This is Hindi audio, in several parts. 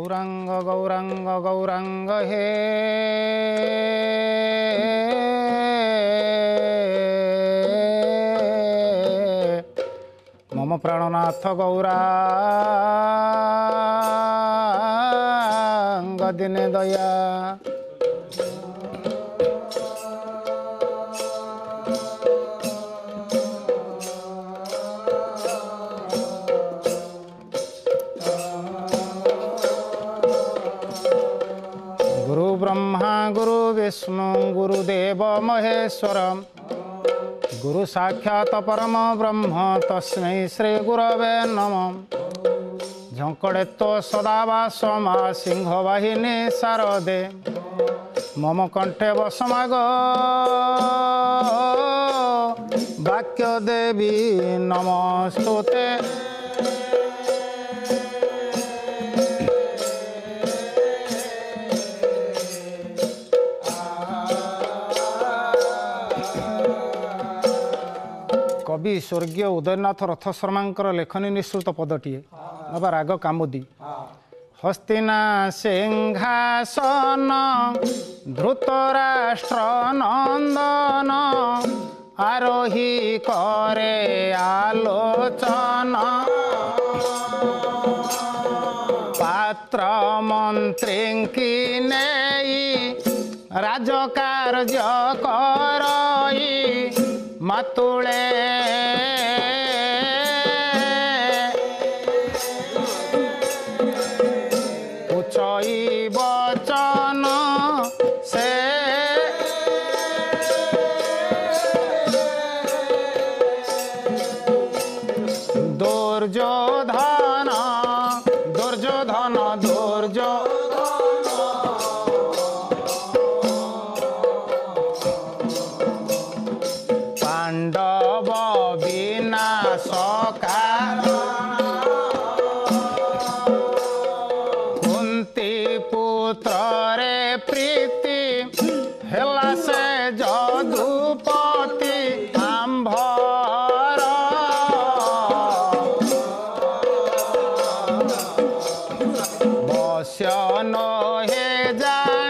गौरांग गौरांग गौरांग हे मम प्राणनाथ गौरांग दिने दया गुरु ब्रह्मा गुरु विष्णु गुरुदेव महेश्वर गुरु साक्षात परम ब्रह्म तस्मै श्री गुरवे नमः झंकड़े तो सदावास मा सिंह वाहिनी शारदे मम कंठे बसमाग वाक्य देवी नमस्तुते कवि स्वर्गीय उदयनाथ रथ शर्मा लेखनी निःसृत पदटीए बाबा राग कामुदी हस्तिना सिंहासन धृतराष्ट्र नंदन आरोही करे आलोचना पात्र मंत्री की नेई राजकार्य करई मातुले उचई बचन से दुर्योधन दुर्योधन पांडव विनाश कुंती पुत्र रे प्रीति हेला से जदुपति आंभर बस्यन हे जान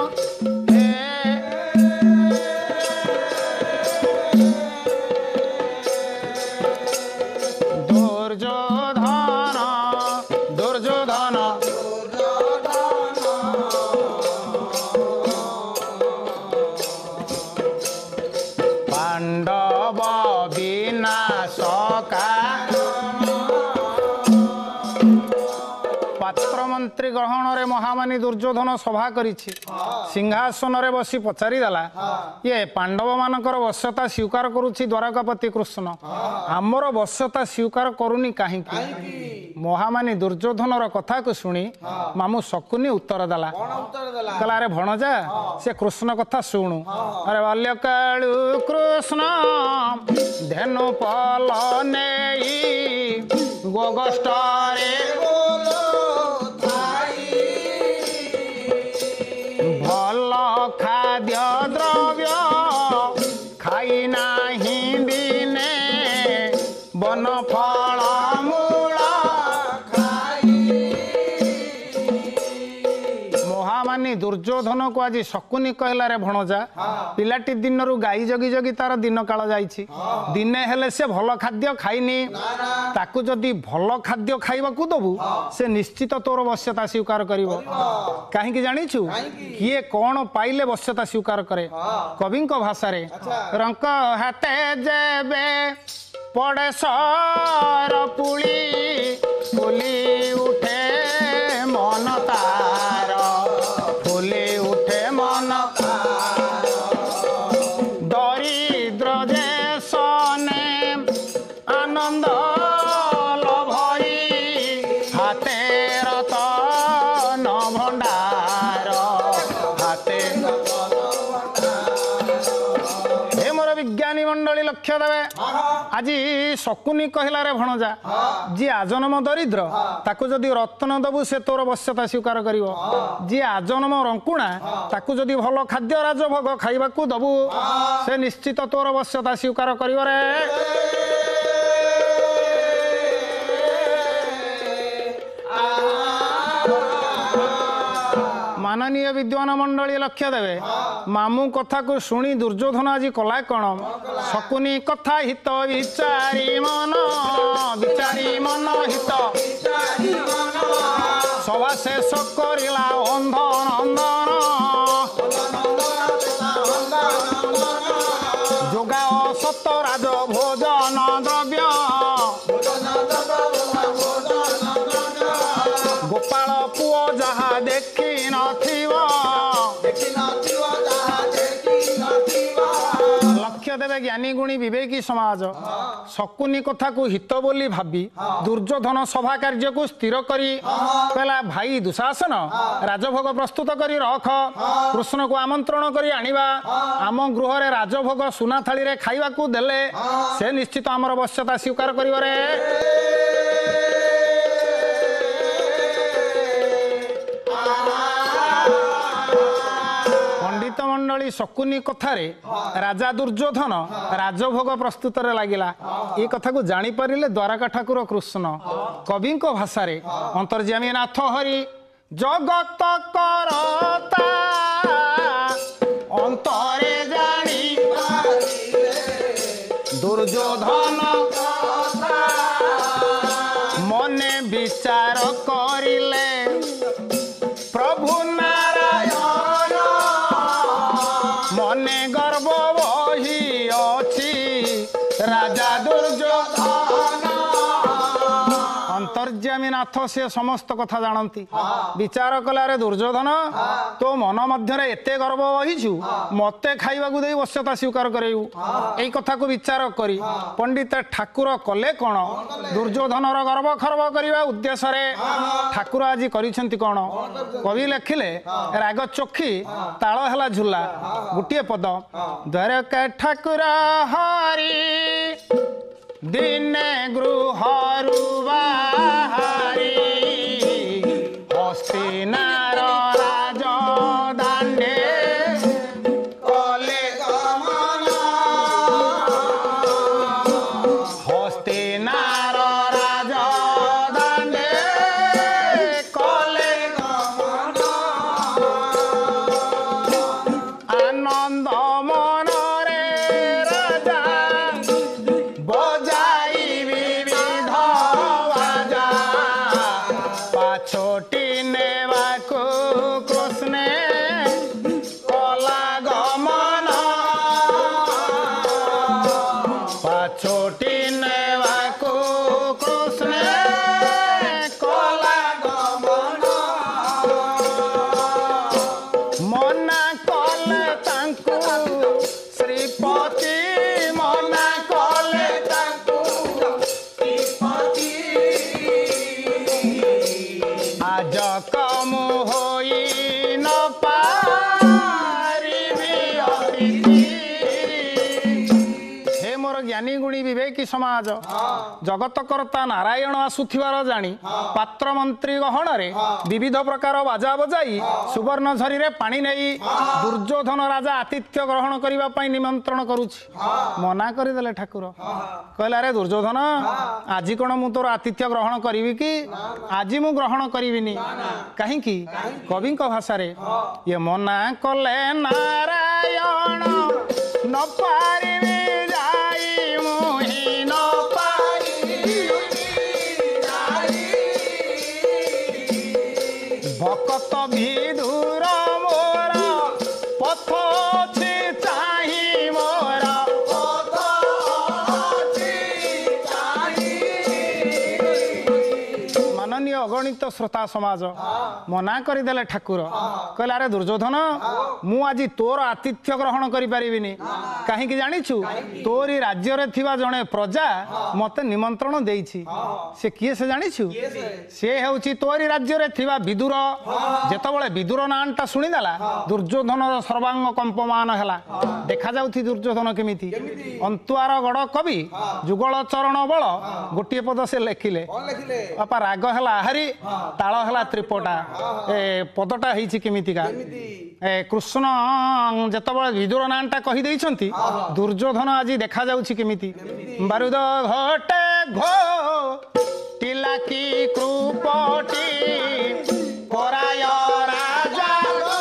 दुर्योधन पांडव विनाश पात्र मंत्री ग्रहण रे महामानी दुर्योधन सभा करिछि सिंहासन रे बसी पचारि देला ये पांडव मानकर वश्यता स्वीकार करुछि द्वारकापति कृष्ण आमर वश्यता स्वीकार करूनी काहे महामानी दुर्योधन कथा को शुणी मामू शकुनी उत्तर देला कहला अरे भणजा से कृष्ण कथा शुणु अरे बाल्यकालु कृष्ण धेनु पल नेई गोगष्टरे भल खाद्य द्रव्य खाई नाही दिने वन फल मूल महामानी दुर्योधन को आज शकुनी कहला रे भणजा पिलाटी दिन रु गाई जगी जगी तार दिन काल जाइछि दिने हेले से भल खाद्य खाइनी ताकू जदि भल खाद्य खाइबाकू दबु से निश्चित तोर वश्यता स्वीकार करिवो काहेकि जानिछु किए कौन पाइले वश्यता स्वीकार करे कवि भाषा रे रंक हाते जेबे पड़े सर पुली फुली उठे मन तार फुली उठे मन दरिद्र जे सने आनंद लभई हाते रतन भंडार हाते हे मोर विज्ञानी मंडली लक्ष्य देवे आज शकुनी कहला रे भणजा जी आजन्म दरिद्र ताकू जदि रत्न दबु से तोर वश्यता स्वीकार करिवो जी आजन्म रंकुणा ताकू जदि भल खाद्य राजभोग खाइबाकू दबु से निश्चित तोर वश्यता स्वीकार करिवो रे माननीय विद्वान मंडली लक्ष्य देवे मामू कथा को शुणी दुर्योधन आज कला कौन शकुनी कथा हित विचारी मन हित सभा शेष करिला अंधन जोगाओ सतराज भोजन द्रव्य गोपाल पुओ जहा देखी लक्ष्य देवे ज्ञानी गुणी विवेकी समाज शकुनी कथा को हित बोली भाबी दुर्योधन सभा कार्य को स्थिर करी कहला भाई दुशासन राजभोग प्रस्तुत करी रख कृष्ण को आमंत्रण करी आनिबा आम गृह रे राजभोग सुना थाली रे खाइबा को देले से निश्चित आमर आवश्यकता स्वीकार करिवरे मंडली शकुनी कथारे राजा दुर्योधन राजभोग प्रस्तुत लगिला ये कथा को जानी पारिले द्वारका ठाकुर कृष्ण कवि भाषा रे अंतर्यामी नाथ हरि जगत करता अंतरे जानी दुर्योधन मने विचार करिले प्रभु मने गर्व बही अछि राजा दुर्योधन अंतर्यामी नाथ से समस्त कथा जानती विचार कलारे दुर्योधन तो मन मध्य एते गर्व बहीचु मते खाइबा को दे वश्यता स्वीकार करेउ एई कथा को विचार करी पंडित ठाकुर कले कोन दुर्योधनर गर्व खर्व करबा उद्देश्य रे ठाकुर आज करिसेंती कोन कवि लेखिले राग चोखी ताल हला झुला गुटिए पद द्वारका ठाकुर हरि दिने गृहरु बाहारी हस्तिनार राज दांडे कले गमन हस्तिनार राज दांडे कले गमन आनंद मन छोटी नेवाको कृष्ण कला गमन छोटी नेवाको कृष्ण कला गमन मना कले तांकु श्रीपति मना कले तांकु श्रीपति आज कम होई न पारिबी हे मोर ज्ञानी गुणी विवेकी समाज जगत कर्ता नारायण आसुथिबार जानी पात्र मंत्री गहन रे विविध प्रकार बाजा बजाई सुवर्ण झरी रे पानी नहीं दुर्योधन राजा आतिथ्य ग्रहण करबा पई निमंत्रण करूछि मना करि देले ठाकुर कहला रे दुर्योधन आज कोन मु तोर आतिथ्य ग्रहण करिवि कि आज मु ग्रहण करिविनी कहीं की कवि भाषा रे ये मना कले नारायण न पारिबी जाई मुहि न भक्त विधुर मोर पथ चाही मोर माननीय अगणित श्रोता समाज मना करदेले ठाकुर कहले अरे दुर्योधन मु आज तोर आतिथ्य ग्रहण करि परिबिनी कहीं जानिछु तोरी राज्य रे थिबा जणे प्रजा मते निमंत्रण देइछि से किए से जानिछु से हेउछि तोरी राज्य रे थिबा विदुर जेतबळे विदुर नानटा सुनि देला दुर्योधन सर्वांग कंपमान हला देखा जाउथि दुर्योधन केमिति अंतुआर गड़ कवि जुगल चरण बळ गोटिए पद से लेखिले बापा राग हला हरि ताल हला त्रिपटा ए पदटा हिछि केमितिका कृष्ण जेतबळे विदुर नानटा कहि दैछंती दुर्योधन आज देखा जाउछि केमिति बारुद घटे घो तिलाकी कृपटी कराय राजा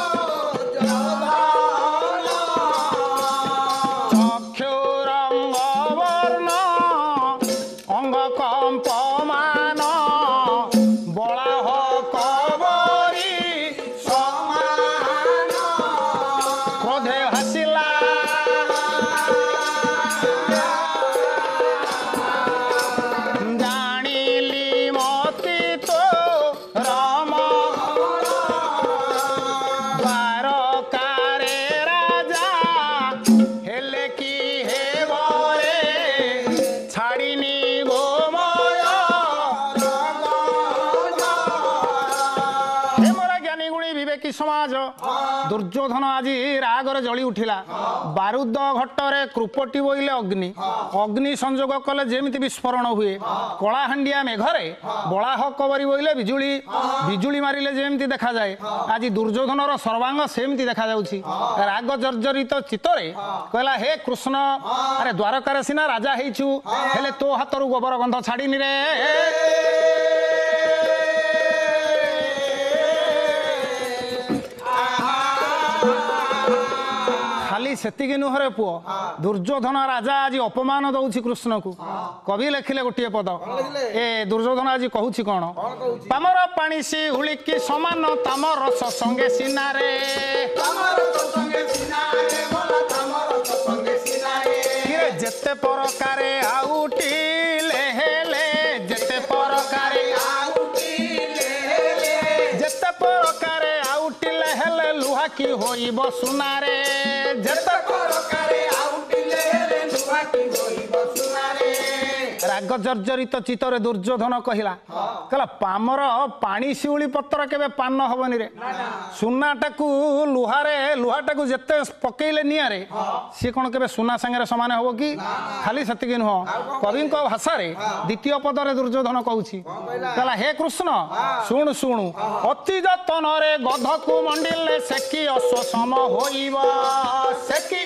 कि समाज दुर्योधन आज रागरे जली उठिला बारूद घटरे कृपटी बोइले अग्नि अग्नि संजोग कले जेमिति विस्फोरण हुए कलाहांडिया मेघरे बलाह कबरी बोइले बिजुली बिजुली मारिले जेमिति देखा जाए आज दुर्योधनर सर्वांग सेमिति देखा जाउछि राग जर्जरित चित्तरे कहला हे कृष्ण अरे द्वारकार सिना राजा हेइछु हेले तो हातरु गोबर गंध छाड़ीनी रे खाली सेतिकी नुहरे पुओ दुर्योधन राजा आज अपमान दउछि कृष्ण को कवि लेखिले गोटे पद ए दुर्योधन आज कहूछि कोन पामर पानी सी हुलिकी समान तामर संगे सिनारे जेते परकारे आउटिले हेले जेते परकारे जेते परकारे आउटिले हेले लुहा की होइबो सुनारे जेते परकारे आउटिले हेले लुहा की होइबो सुनारे राग जर्जरित चित्तरे दुर्योधन कहला पामर पानी शिउली पत्र केबे पान हबनी रे सुनाटाकू लुहाटाकू जेते पकेइले नियारे सी कोन केबे सुना संगे समान हबो कि खाली सेतिकी नुह कवि भाषा रे द्वितीय पदरे दुर्योधन कहूछि कहला हे कृष्ण शुणु शुणु अति जतन रे गधकू मंडिले सेकी अश्व सम होइबा सेकी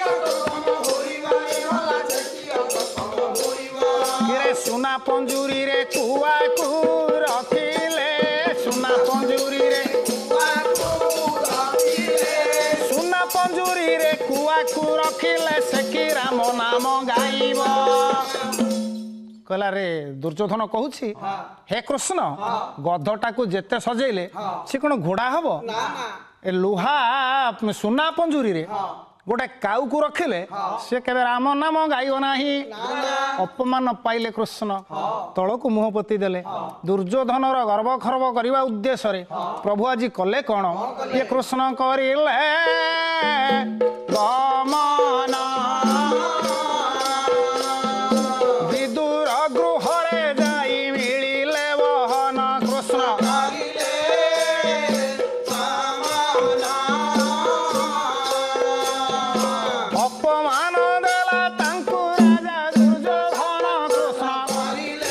सुना पंजुरी रे कुआ को रखिले सुना पंजुरी रे सुना पंजुरी रे कुआ को रखिले सेकी राम नाम गाइब कहला रे दुर्योधन कहूछि हे कृष्ण गधटा को जेते सजेइले से कोन घोड़ा हबो ए लुहा सुना पंजुरी रे गोटे काऊ को रखिले से केबे राम नाम गाइब नाही अपमान पाइले कृष्ण तळकु मुह पोती देले दुर्योधनर गर्व खर्व करबा उद्देश्य रे प्रभु आज कले कोन ये कृष्ण करिले गमन विदुर गृहरे जाई मिलिले बहन कृष्ण अपमान देला तांकु राजा दुर्योधन कृष्ण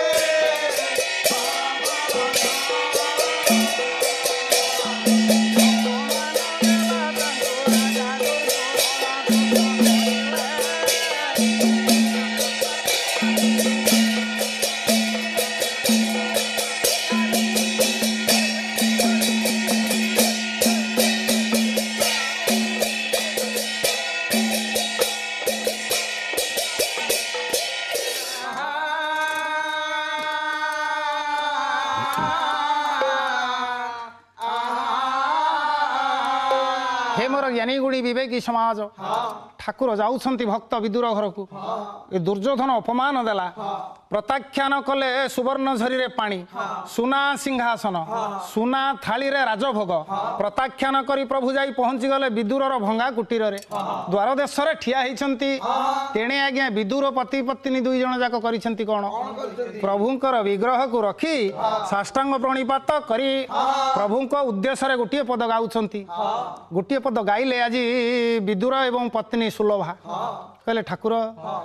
हे मोर ज्ञानी गुणी विवेकी समाज ठाकुर जाउछंती भक्त विदुर घर को ए दुर्योधन अपमान देला प्रत्याख्यान कले सुवर्ण झरी रे पानी सुना सिंहासन सुना थाली रे राजभोग प्रत्याख्यान करी प्रभु जाई पहुंची गले विदुरर भंगा कुटीर रे द्वार देश रे ठिया हिचंती तेणे आज्ञा विदुर पति पत्नी दुई जण जाक करिसंती कोन प्रभुंकर विग्रह को रखी साष्टांग प्रणिपात करी प्रभुंक उद्देश्य रे गोटे पद गाउछंती गोटे पद गाइले आज विदुर एवं पत्नी सुलभा कहले ठाकुर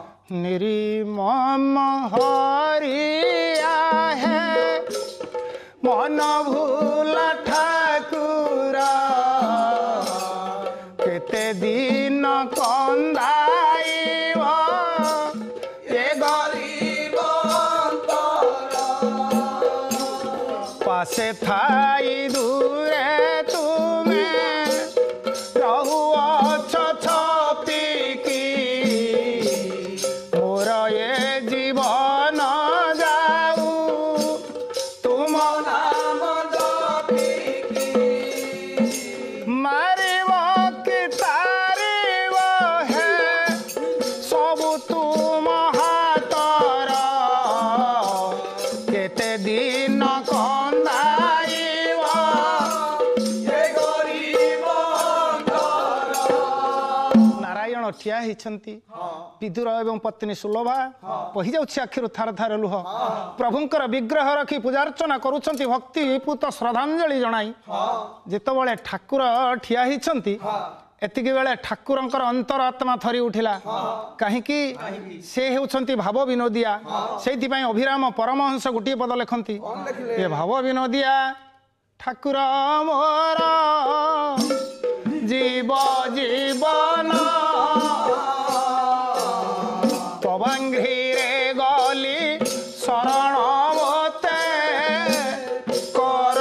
निर्मम हरिया है मन भूला ठाकुर केते दिन कंदाइब ए गरीब पासे थाई दूरे तुमे रहु ठिया विदुर एवं पत्नी सुलभा बही जाउछि आखिरु थार थार लुह प्रभुंकर विग्रह रखी पूजार्चना करूछंती भक्ति पूत श्रद्धांजलि जणाई जेतबळे ठाकुर ठिया हिछंती एतिकी बेले ठाकुरंकर अंतरात्मा थरी उठिला कहीं से हेउछंती भाव विनोदिया सेति पई अभिराम परमहंस गुटी पद लेखंती ए भाव विनोदिया ठाकुर मोर जीव जीवन तवांघ्रिरे गली शरण मोते कर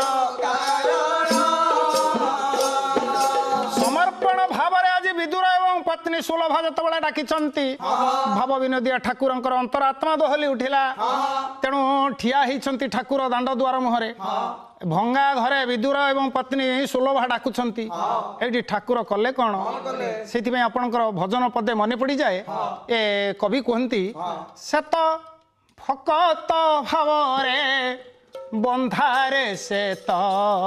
समर्पण भावरे आज विदुर एवं पत्नी सुलभा जतबेला डाकिचंती भाव विनोदिया ठाकुरंकर अंतरात्मा दोहली उठिला तेणु ठिया हिचंती ठाकुर दांड द्वार मुहरे भंगा घरे विदुर एवं पत्नी सुलभा डाकुछंती एठी ठाकुर कले कौन से आपणकर भजन पदे मन पड़ी जाए ए कवि कहती से तो फकत भावरे बंधारे से तो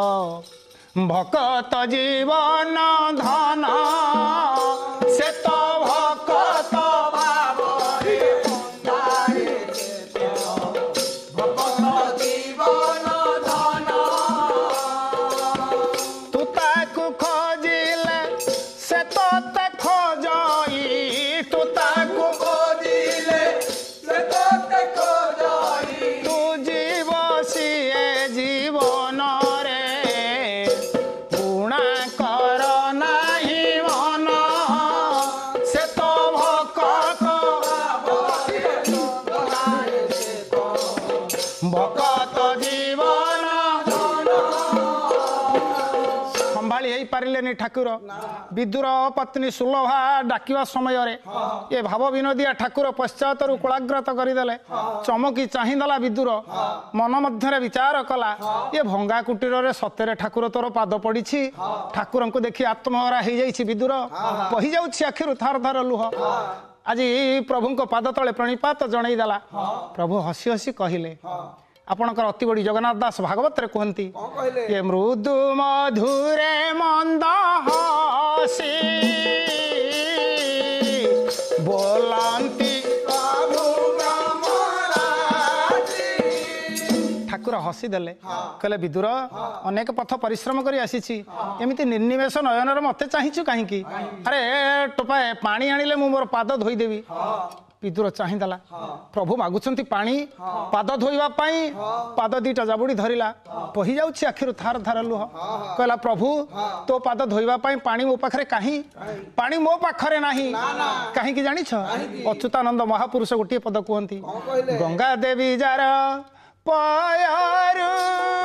भकत जीवन धन से तो भकत भावरे बंधारे से तो भकत जीवन पारिलेनी ठाकुर विदुर पत्नी सुलभा डाकिवा समय ये भाव विनोदिया ठाकुर पश्चातरु कुलाग्रत करदेले चमकी चाहिदेला विदुर मन मध्य विचार कला ये भंगा कुटीर रे सतेरे ठाकुर तोर पाद पड़ी ठाकुर को देखी आत्महरा हो जाइछि विदुर बही जाउछि आखिरु थार थार लुह आज प्रभु को पाद तले प्रणिपात जनईदेला प्रभु हसी हसी कहले आपणकर अति बड़ी जगन्नाथ दास भागवत रे कहती ये मृदु मधुरे मंद हसी बोलंती ठाकुर हसी देले कहले विदुर अनेक पथ परिश्रम करी आसीछि एमिति निर्निमेष नयनर मते चाहिछु काहीकि अरे टोपाए पानी आनिले मु मोर पाद धोई देबी विदुर चाहिदेला प्रभु मागुछंती पानी पाद धोइबा पई पाद दीटा जाबुड़ी धरिला बही जाउछि आखिरु थार थार लुह कहला प्रभु तो पाद धोइबा पई पानी मो पाखरे काहे पानी मो पाखरे नाही काहे कि जानिछ अच्युतानंद महापुरुष गोटे पद कहंती गंगा देवी जार पायारु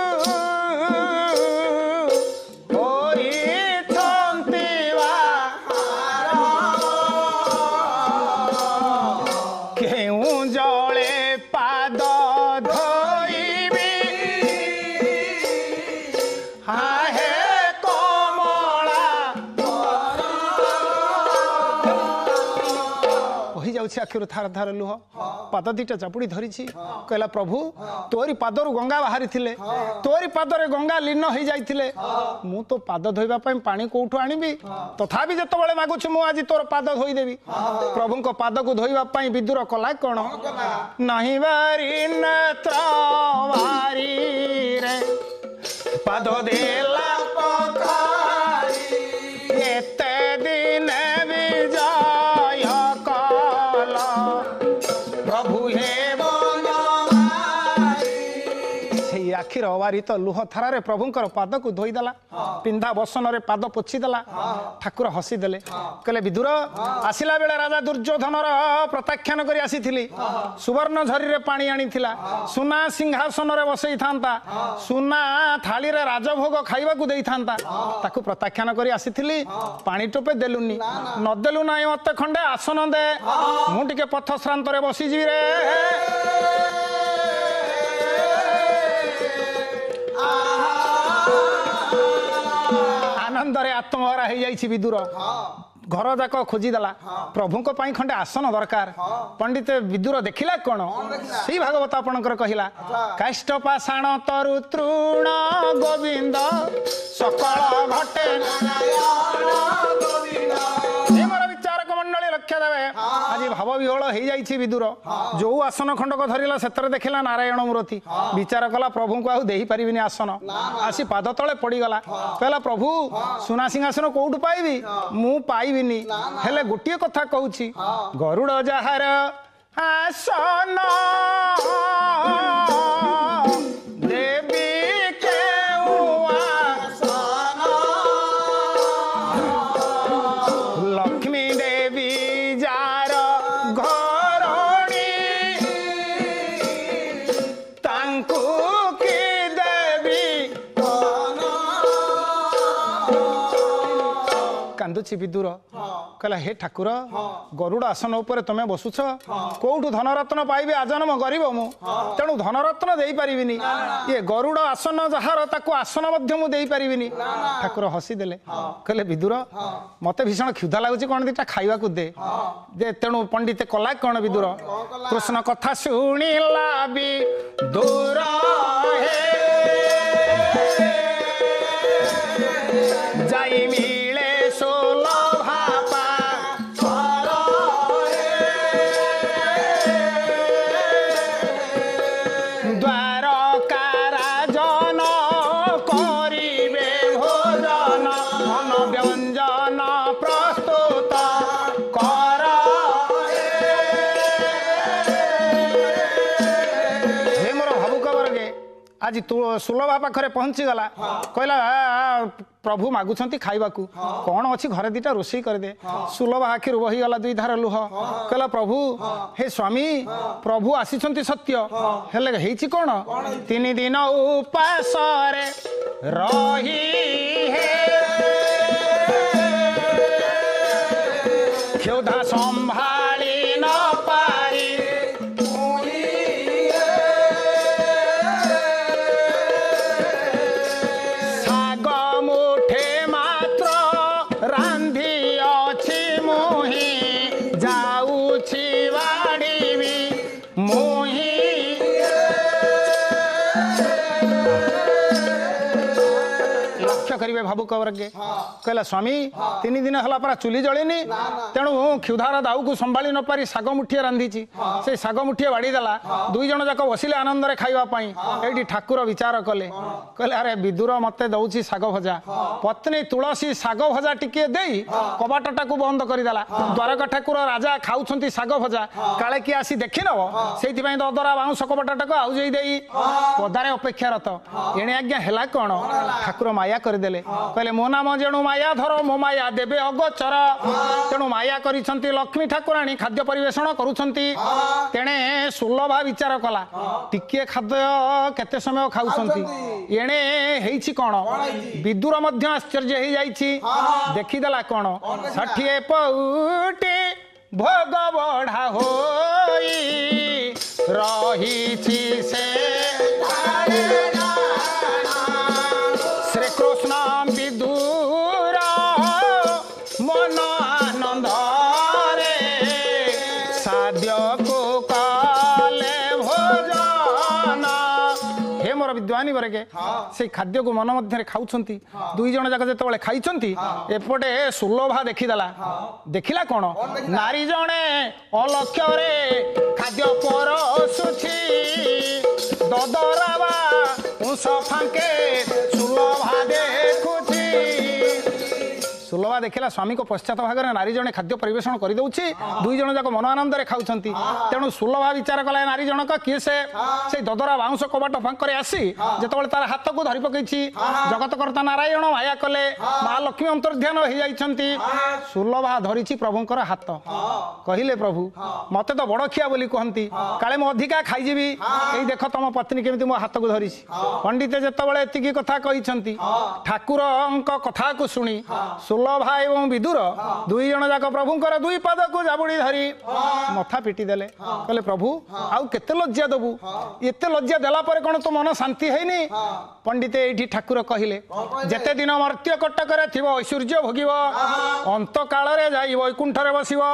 आखिर थार थार लुह पाद दीटा चापुड़ी धरी कहला प्रभु तोरी पादरु गंगा बाहरी थिले तोरी पादरे गंगा लीन हो जाइथिले मु तो पाद धोइबा पई पानी कोठु आनिबी तथापि जत बळे मागुछु मु आज तोर पाद धोई देबी प्रभु को पाद को धोइबा पई विदुर कला कोन नाही बारी नेत्र वारी रे पाद देला पखारी एते दिन विजय प्रभु हे आखिर अवारित लुह थारे प्रभुंकर पाद को धोईदेला पिंधा बसन रे पाद पोछीदेला ठाकुर हसीदेले कहले विदुर आसिला बेले राजा दुर्योधन प्रत्याख्यान कर आसी सुवर्ण झरी रे पानी आनीथिला सुना सिंहासन रे बसई थांता सुना थाली रे राजभोग खाइबा को देई थांता ताकू प्रत्याख्यान कर आसीथिली पानी टोपे देलुनी न देलु नाई मते खंडे आसन दे मु टिके पथ श्रांत रे बसी जीवी रे आनंद रे आत्महरा हो जाइछि विदुर घर जाक खोजीदेला प्रभु खंडे आसन दरकार पंडित विदुर देखिला कौन से भागवत आपणकर कहला काष्ठ पाषाण तरु तृण गोविंद सकल घटे विचारक मंडली लक्ष्य देवे आज आज भाव विहल हो जाइछि विदुर जो आसन खंडक धरिला सेतरे देखिला नारायण मूर्ति विचार कला प्रभु को आउ पारिबिनी आसन आसी पाद तले पड़गला कहला प्रभु सुना सिंहासन कोउठु पाइबी मु पाइबिनी हेले गोटे कथा कहूछि गरुड़ जहार आसन देवी केउ आसन लक्ष्मी देवी जार घरणी तांकु की देवी कांदुची विदुर कहला हे ठाकुर गरुड़ आसन उपर तुम बसुछ कौटू धनरत्न पाइबे आजन्म गरीब मु तेणु धनरत्न दे पारिबिनी ये गरुड़ आसन जहार ताको आसन मध्य मु दे पारिबिनी ठाकुर हसी देले कहले विदुर मते भीषण क्षुधा लागुची कोन दिटा खाइबा को दे जे तेणु पंडित कला कोन विदुर कृष्ण कथा सुनिला बि दूर हे जाई मिले सोलभा आज सुलभा पाखरे पहुंची गला कहला प्रभु मागुछंती खाइबाकू कौन अच्छी घरे दीटा रोषेई करदे सुलभा आखिर बहीगला दुई धार लुह कहला प्रभु हे स्वामी प्रभु आसीछंती सत्य हेले हेइछि कौन 3 दिन उपास रे रही हे क्षुधा संभाली न पारी करिवे भावुक वर्गे कहला स्वामी 3 दिन हला परा चुली जलिनी तेणु क्षुधार दाऊ को संभाली न पारी साग मुठिए रांधीची से साग मुठिए बाड़ी देला 2 जण जाक बसिले आनंद रे खाइबा पई एठी ठाकुर विचार कले कहले अरे विदुर मते दउची साग भजा पत्नी तुलसी साग भजा टिके देई कबाटटा को बंद करि देला द्वारका ठाकुर राजा खाउछंती साग भजा काले की आसी देखि नबो सेति पई ददरा बाउंस कबाटटा को आउ जई देई पदारे अपेक्षारत एणे आज्ञा हेला कोन ठाकुर माया कर कहले मो नाम जेणु माया धर मो माया देवे अगोचर तेणु माया करिसंती लक्ष्मी ठाकुराणी खाद्य परिवेषण करुछंती तेणे सुलभा विचार कला टिके खाद्य केते समय खाउछंती एणे हेइछि कोन विदुर मध्य आश्चर्य हे जाइछि देखिदेला कोन 60 पौटी भोग बढ़ा होई रहिछि से श्री कृष्ण विदुर मन आनंद रे साध्य को काले भोजन हे मोर विद्वानी वर्गे से खाद्य को मन मध्य खाऊछंती 2 जण जाक जेतबेले खाइछंती एपटे सुलभा देखिदेला देखिला कोन नारी जणे अलक्ष्य रे खाद्य परसुछि ददरावा उस फांके सुलभा देखुछि सुलभा देखिला स्वामी को पश्चात भाग में नारी जने खाद्य परिवेषण कर दउछि 2 जण जाक मन आनंद रे खाउछंती तेणु सुलभा विचार कला नारी जनक किए से ददरा बाउंस कबाट फांकरे आसी जेतबेले तार हाथ को धरि पकैछि जगत कर्ता नारायण माया कले मां लक्ष्मी अंतर्ध्यान हो जाइछंती सुलभा धरिछि प्रभुंकर हाथ कहिले प्रभु मते तो बड़ खिया बोली कहंती काले मो अधिका खाइ जेबी एई देख तम पत्नी केमिति मो हाथ को धरिछि पंडित जेतबेले एतिकी कथा कहिछंती ठाकुरंक कथा को सुनी सुलभा एवं विदुर 2 जण जाक प्रभुंकर 2 पाद को जाबुड़ी धरी मथा पिटी देले कहले प्रभु आउ केते लज्जा दबु एते लज्जा देला पर कोन तो मन शांति हैनी पंडित एठी ठाकुर कहिले जेते दिन मर्त्य कटक रे थिबो ऐश्वर्य भोगिबो अंत काल रे जाई वैकुंठ रे बसिबो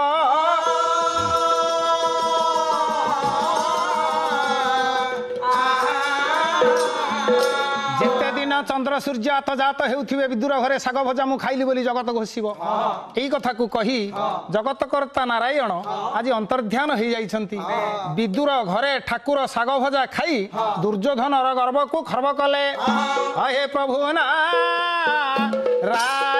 जेते दिन चंद्र सूर्य आत जात हेउथिबे विदुर घरे साग भजा मु खाइली बोली जगत घोषिब एई कथा को कही जगतकर्ता नारायण आज अंतर्ध्यान हो जाइछंती विदुर घरे ठाकुर साग भजा खाई दुर्योधन गर्व को खर्व कले हे प्रभु ना